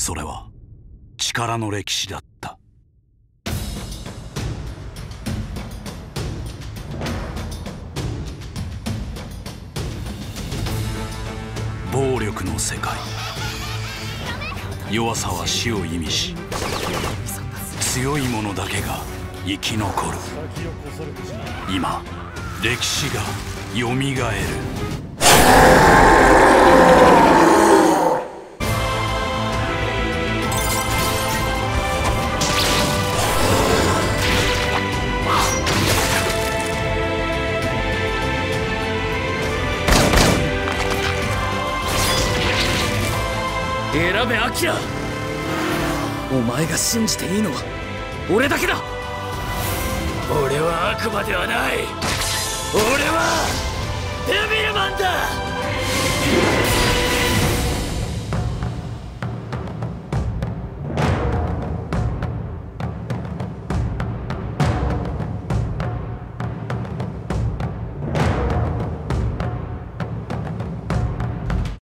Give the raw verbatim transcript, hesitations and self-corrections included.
それは力の歴史だった。暴力の世界。弱さは死を意味し、強い者だけが生き残る。今歴史がよみがえる。 選べアキラ。お前が信じていいのは俺だけだ。俺は悪魔ではない。俺はデビルマンだ。